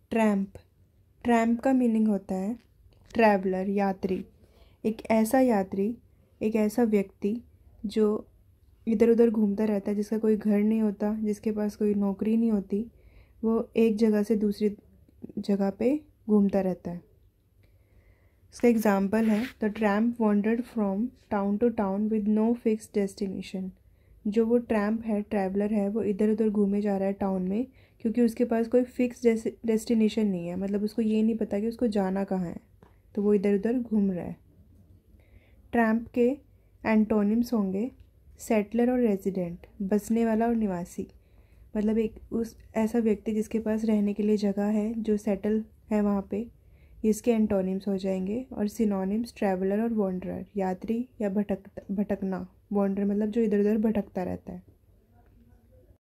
Tramp. Tramp का meaning होता है ट्रैवलर, यात्री। एक ऐसा यात्री, एक ऐसा व्यक्ति जो इधर उधर घूमता रहता है, जिसका कोई घर नहीं होता, जिसके पास कोई नौकरी नहीं होती, वो एक जगह से दूसरी जगह पे घूमता रहता है। इसका एग्जाम्पल है the tramp wandered from town to town with no fix destination. जो वो ट्रैम्प है, ट्रैवलर है, वो इधर उधर घूमे जा रहा है टाउन में, क्योंकि उसके पास कोई फिक्स डेस्टिनेशन नहीं है। मतलब उसको ये नहीं पता कि उसको जाना कहाँ है, तो वो इधर उधर घूम रहा है। ट्रैम्प के एंटोनिम्स होंगे सेटलर और रेजिडेंट, बसने वाला और निवासी। मतलब एक उस ऐसा व्यक्ति जिसके पास रहने के लिए जगह है, जो सेटल है वहाँ पे, इसके एंटोनिम्स हो जाएंगे। और सिनोनिम्स ट्रैवलर और वॉन्डरर, यात्री या भटकना। वॉन्डर मतलब जो इधर उधर भटकता रहता है।